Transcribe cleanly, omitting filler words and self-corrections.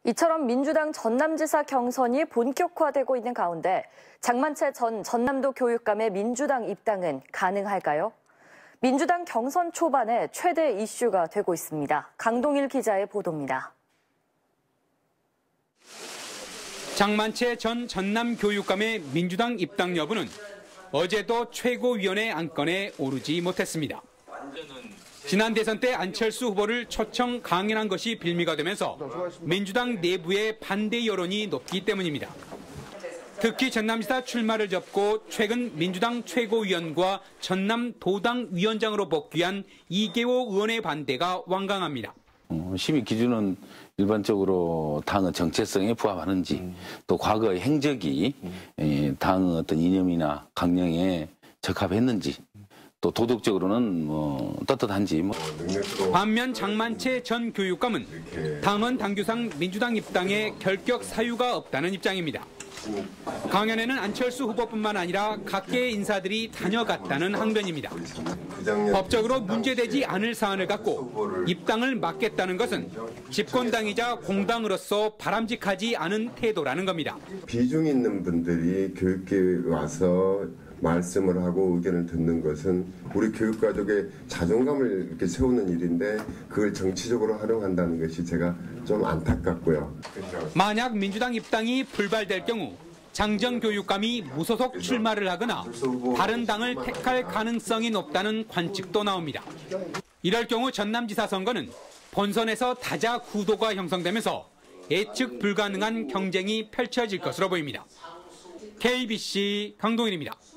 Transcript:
이처럼 민주당 전남지사 경선이 본격화되고 있는 가운데 장만채 전 전남도 교육감의 민주당 입당은 가능할까요? 민주당 경선 초반에 최대 이슈가 되고 있습니다. 강동일 기자의 보도입니다. 장만채 전 전남 교육감의 민주당 입당 여부는 어제도 최고위원회 안건에 오르지 못했습니다. 지난 대선 때 안철수 후보를 초청 강연한 것이 빌미가 되면서 민주당 내부의 반대 여론이 높기 때문입니다. 특히 전남지사 출마를 접고 최근 민주당 최고위원과 전남 도당 위원장으로 복귀한 이계호 의원의 반대가 완강합니다. 심의 기준은 일반적으로 당의 정체성에 부합하는지 또 과거의 행적이 당의 어떤 이념이나 강령에 적합했는지 또 도덕적으로는 떳떳한지. 반면 장만채 전 교육감은 당헌 당규상 민주당 입당에 결격 사유가 없다는 입장입니다. 강연에는 안철수 후보뿐만 아니라 각계의 인사들이 다녀갔다는 항변입니다. 법적으로 문제되지 않을 사안을 갖고 입당을 막겠다는 것은 집권당이자 공당으로서 바람직하지 않은 태도라는 겁니다. 비중 있는 분들이 교육계에 와서 말씀을 하고 의견을 듣는 것은 우리 교육가족의 자존감을 이렇게 세우는 일인데 그걸 정치적으로 활용한다는 것이 제가 좀 안타깝고요. 만약 민주당 입당이 불발될 경우 장 전 교육감이 무소속 출마를 하거나 다른 당을 택할 가능성이 높다는 관측도 나옵니다. 이럴 경우 전남지사 선거는 본선에서 다자 구도가 형성되면서 예측 불가능한 경쟁이 펼쳐질 것으로 보입니다. KBC 강동일입니다.